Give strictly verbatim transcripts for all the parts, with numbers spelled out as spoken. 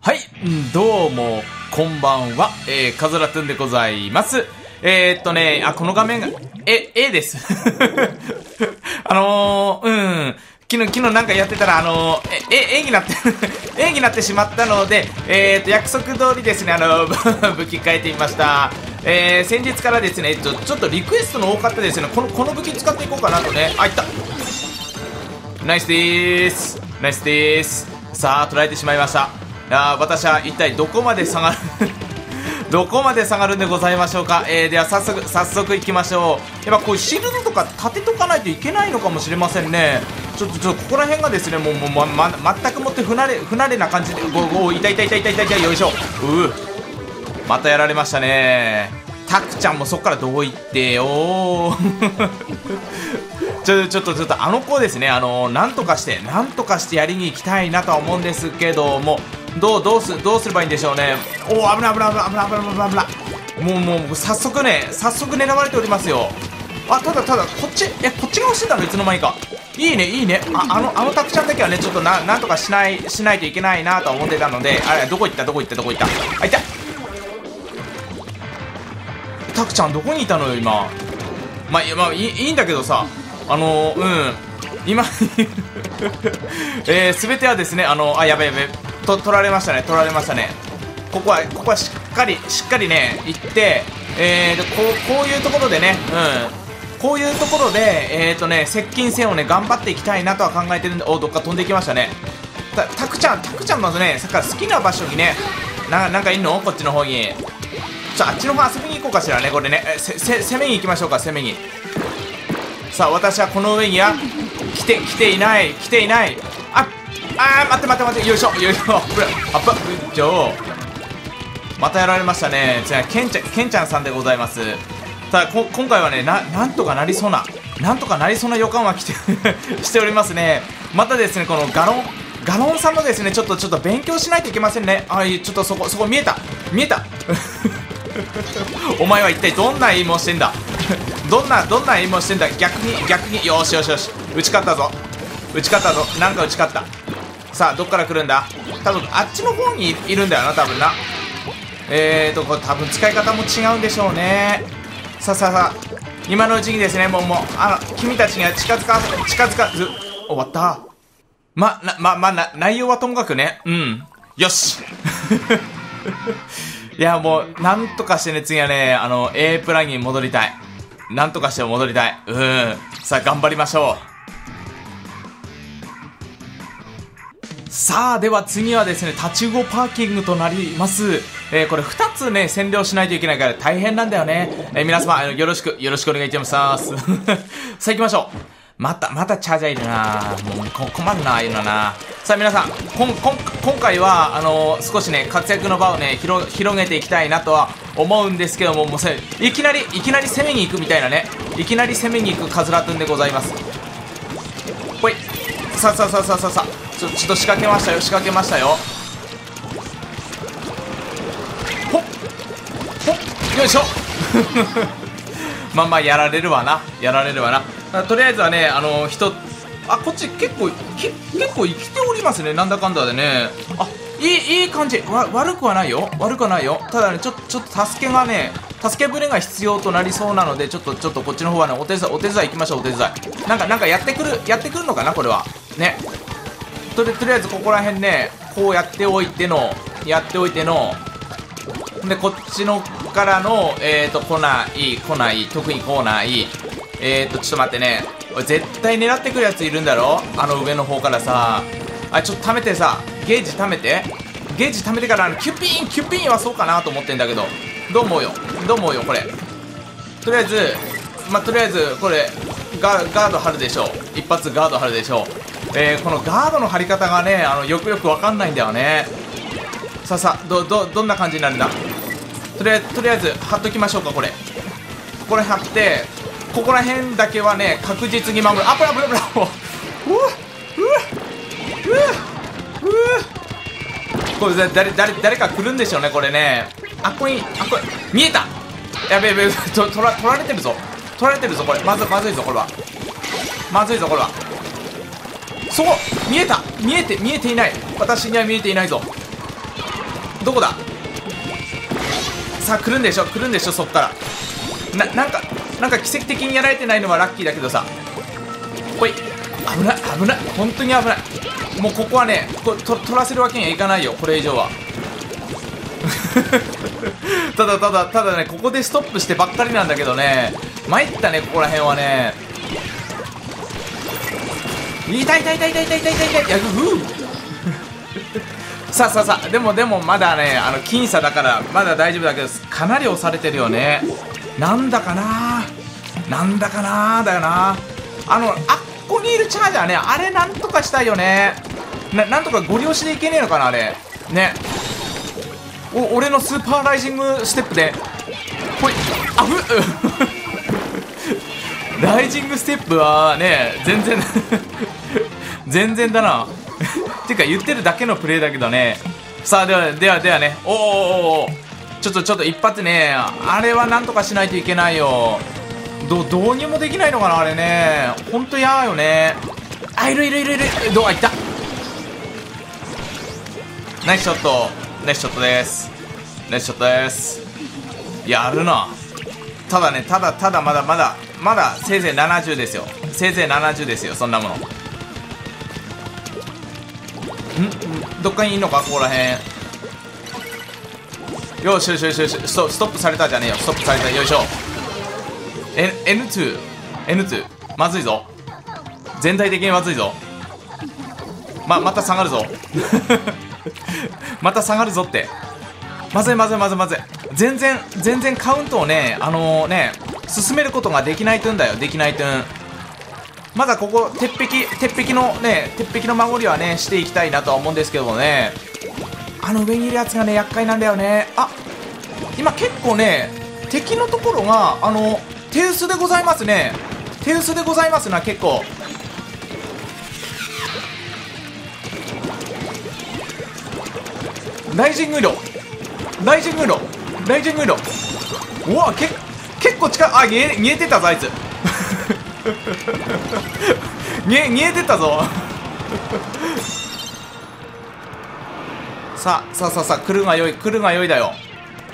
はい、どうも、こんばんは、えー、カズラトゥンでございます。えー、っとね、あ、この画面が、え、A です。あのー、うん、昨日、昨日なんかやってたら、あのー、え、A になって、A になってしまったので、えー、っと、約束通りですね、あの、武器変えてみました。えー、先日からですね、ちょ、ちょっとリクエストの多かったですね、この、この武器使っていこうかなとね、あ、いった。ナイスでーす。ナイスでーす。さあ、捉えてしまいました。あ、私は一体どこまで下がるどこまで下がるんでございましょうか。えー、では早速早速いきましょう。やっぱこういうシールドとか立てとかないといけないのかもしれませんね。ちょっとちょっとここら辺がですね、もうもう、まま、全くもって不慣れ不慣れな感じで、ごご痛い痛い痛い痛い痛い痛い、よいしょ。うう、またやられましたね。タクちゃんもそっからどういってよちょちょっとちょっとあの子ですね、あのなんとかしてなんとかしてやりに行きたいなとは思うんですけども、どうどうすどうすればいいんでしょうね。おお、危ない危ない危ない危ない危ない危ない危ない。もうもう早速ね、早速狙われておりますよ。あ、ただただこっち、え、こっちが押してたのいつの間にか。いいねいいね。あ、あのあのタクちゃんだけはね、ちょっとななんとかしないしないといけないなとは思ってたので、あれどこ行ったどこ行ったどこ行った。あ、いた。タクちゃんどこにいたのよ今。まあ、いや、まあ、いい、いいんだけどさ、あのー、うん今えー、全てはですね、あのー、あ、やべやべと取られましたね取られましたね。ここはここはしっかりしっかりね行って、えーと、こうこういうところでね、うん、こういうところでえーとね接近戦をね頑張っていきたいなとは考えてるんで、お、どっか飛んでいきましたね。たタクちゃんタクちゃんのね、さっきから好きな場所にね、ななんかいんの、こっちの方に。ちょ、あっちの方遊びに行こうかしらね、これね。え、せ、せ、攻めに行きましょうか、攻めに。さあ、私はこの上には来て、来ていない、来ていない。あ、あー、待って待って待って、よいしょ、よいしょ、アップ、アップ、じゃあ、またやられましたね。じゃあ、ケンちゃん、ケンちゃんさんでございます。ただ、こ、今回はね、な、なんとかなりそうな、なんとかなりそうな予感は来て、しておりますね。またですね、このガロン、ガロンさんのですね、ちょっと、ちょっと勉強しないといけませんね。あ、ちょっとそこ、そこ見えた、見えた。お前は一体どんなエイムをしてんだどんなどんなエイムをしてんだ。逆に逆に、よしよしよし、打ち勝ったぞ打ち勝ったぞ、なんか打ち勝った。さあ、どっから来るんだ。多分あっちの方にいるんだよな、多分な。えーとこれ多分使い方も違うんでしょうね。さあさあさあ、今のうちにですね、もうもうあの君たちには近づか近づかず。終わった。まなままな内容はともかくね、うん、よしいや、もうなんとかしてね、次はね、あの A プランに戻りたい。なんとかして戻りたい。うん、さあ頑張りましょう。さあ、では次はですね、立ちごパーキングとなります。えー、これふたつね占領しないといけないから大変なんだよね。えー、皆様よろしくよろしくお願いいたしますさあ行きましょう。またまたチャージャーいるな。もうこ困るな、ああいうのな。さあ皆さん、こんこん今回はあのー、少しね活躍の場をね広広げていきたいなとは思うんですけども、もうせいきなりいきなり攻めに行くみたいなね、いきなり攻めに行くカズラトゥンでございます。ほい、さあさあさあさあさあさあ、ちょちょっと仕掛けましたよ仕掛けましたよ。ほっほっ、よいしょまあまあやられるわな、やられるわな。とりあえずはね、あの人、あ、こっち結構け結構生きておりますね、なんだかんだでね。あ、いいいい感じ、わ悪くはないよ悪くはないよ。ただね、ちょっとちょっと助けがね助け舟が必要となりそうなので、ちょっとちょっとこっちの方はね、お手伝いお手伝い行きましょう。お手伝いなんかなんかやってくるやってくるのかな、これはね。とりとりあえずここら辺ね、こうやっておいてのやっておいてので、こっちのからのえーと来ない来ない、特に来ない。えーとちょっと待ってね、絶対狙ってくるやついるんだろ、あの上の方からさ。あ、ちょっと貯めてさ、ゲージ貯めてゲージ貯めてから、あのキュピーンキュピーンはそうかなと思ってんだけど、どう思うよどう思うよこれ。とりあえずまあとりあえずこれガガード張るでしょう。一発ガード張るでしょう。えー、このガードの張り方がね、あのよくよくわかんないんだよね。さあさあ、どどどんな感じになるんだ。とりあえずとりあえず貼っときましょうか。これここら辺貼って、ここら辺だけはね確実に守る。あ、ブラブラブラうわうわうわうわ、これ誰誰誰か来るんでしょうね、これね。あ、ここにあ、これ見えた。やべやべ、と取ら取られてるぞ取られてるぞこれ。まずまずいぞこれは、まずいぞこれは。そこ見えた、見えて見えていない、私には見えていないぞ。 どこだ。さあ来るんでしょ来るんでしょ。そっからな、なんかなんか奇跡的にやられてないのはラッキーだけどさ。ほい、危ない危ない、本当に危ない。もうここはねとと取らせるわけにはいかないよ、これ以上は。ただただただね、ここでストップしてばっかりなんだけどね、参ったね、ここら辺はね。痛い痛い痛い痛い痛い痛い痛い痛い、いや、うーさあさあさあ、でもでもまだね、あの僅差だからまだ大丈夫だけど、かなり押されてるよね。なんだかななんだかなだよな。あのあっこにいるチャージャーね、あれなんとかしたいよね。ななんとかご利用しでいけねえのかな、あれね。お、俺のスーパーライジングステップでほい、あふっライジングステップはね、全然全然だなてか言ってるだけのプレイだけどね。さあではではではね、おーおー、ちょっとちょっと一発ね、あれはなんとかしないといけないよ。どどうにもできないのかな、あれね。ほんと嫌よね。あ、いるいるいるいる、どうかいった。ナイスショット、ナイスショットです、ナイスショットです。やるな。ただね、ただただまだまだまだせいぜいななじゅうですよ、せいぜいななじゅうですよ、そんなもの。ん、どっかにいんのか、ここらへん。よしよしよしよし、スト、ストップされたじゃねえよ、ストップされた、よいしょ。N、エヌツー、エヌツー、まずいぞ、全体的にまずいぞ。ま、また下がるぞまた下がるぞって。まずいまずいまずいまずい、全然全然カウントをね、あのー、ね進めることができないとんだよ、できないとん。まだここ鉄壁鉄壁のね鉄壁の守りはねしていきたいなとは思うんですけどもね、あの上にいるやつがね厄介なんだよね。あ、今結構ね敵のところがあの手薄でございますね、手薄でございますな、結構。ライジング色、ライジング色、ライジング色、うわ、け結構近い。あ、見え見えてたぞあいつ見え見えてたぞさあさあさあさあ、来るがよい、来るがよいだよ。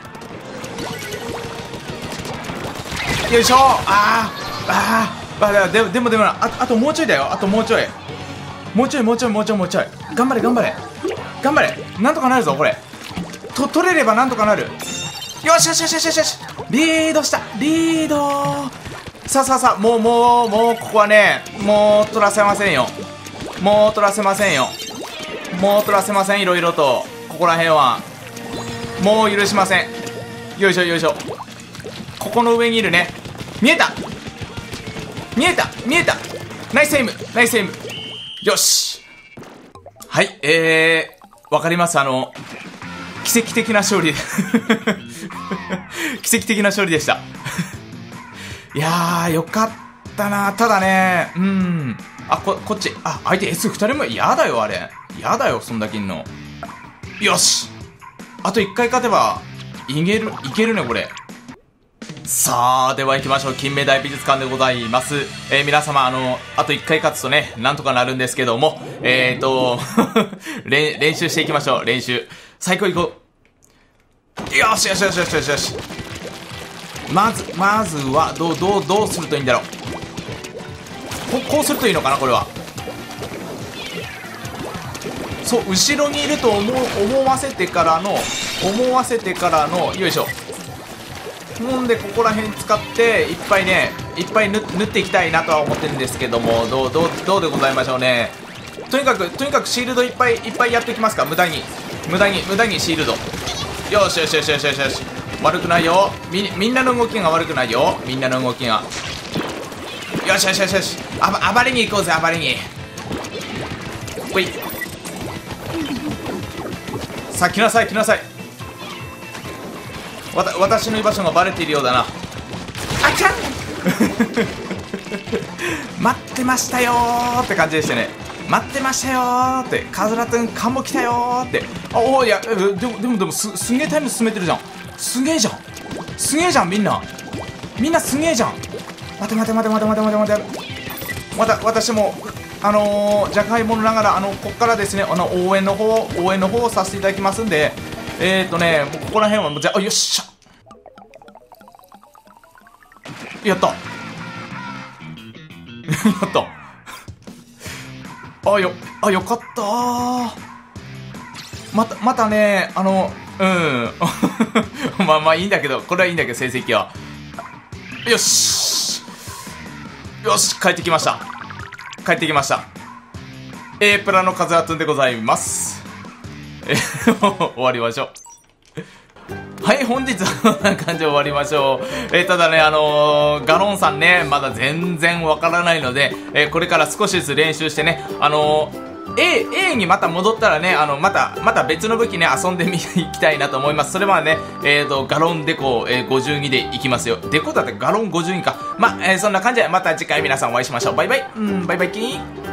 よいしょ。あーあー、あでもでもでもな、ああともうちょいだよ、あともうちょい、もうちょいもうちょいもうちょいもうちょい、頑張れ頑張れ頑張れ、なんとかなるぞこれ。と取れればなんとかなる。よしよしよしよしよしよし、リードした、リード。さあさあさあ、もうもうもうここはね、もう取らせませんよ、もう取らせませんよ、もう取らせません。いろいろとここら辺はもう許しません。よいしょよいしょ、ここの上にいるね。見えた見えた見えた、ナイスセイムナイスセイム、よし。はい、えー、わかります、あの奇跡的な勝利奇跡的な勝利でしたいやーよかったな。ただね、うん、あ、ここっち、あ、相手 エスふたりも嫌だよ、あれ嫌だよ、そんだけいんの。よし、あといっかい勝てばいけるいけるねこれ。さあでは行きましょう、金目大美術館でございます。えー、皆様、あのあといっかい勝つとねなんとかなるんですけども、えーと練練習していきましょう、練習。最高行こう。よしよしよしよしよしよし。まずまずはどうどうどうするといいんだろう。ここうするといいのかな、これは。そう、後ろにいると思う思わせてからの思わせてからのよいしょ。ほんでここら辺使っていっぱいねいっぱい 縫, 縫っていきたいなとは思ってるんですけども、どうどうどうでございましょうね。とにかくとにかくシールドいっぱいいっぱいやっていきますか。無駄に無駄に無駄にシールド。よしよしよしよしよしよし、悪くないよ。 み, みんなの動きが悪くないよ、みんなの動きが。よしよしよしよし、あ暴れに行こうぜ、暴れに。ほい、さあ来なさい来なさい。わた私の居場所がバレているようだな。あちゃん待ってましたよーって感じでしたね。待ってましたよーって、カズラトゥンカモ来たよーって。あおー、いやでもでもでもすすげえタイム進めてるじゃん、すげえじゃんすげえじゃん、みんなみんなすげえじゃん。待て待て待て待て待て待て待て、また私もあのー、じゃがいものながらあのこっからですね、あの応援の方応援の方をさせていただきますんで、 えーとね、もうここら辺はもう、じゃあ、よっしゃ。やった。やった。あ、よ、あ、よかったー。また、またね、あの、うん。まあまあいいんだけど、これはいいんだけど、成績は。よし。よし、帰ってきました。帰ってきました。A プラのカズアトゥンでございます。え、終わりましょう。はい、本日はこんな感じで終わりましょう。えー、ただね、あのー、ガロンさんね、まだ全然わからないので、えー、これから少しずつ練習してね、あのー、A、A にまた戻ったらね、あの、また、また別の武器ね、遊んでみ、いきたいなと思います。それまでね、えーと、ガロンデコ、えー、ごじゅうにでいきますよ。デコだってガロンごじゅうにか。ま、えー、そんな感じで、また次回皆さんお会いしましょう。バイバイ。うん、バイバイキーン。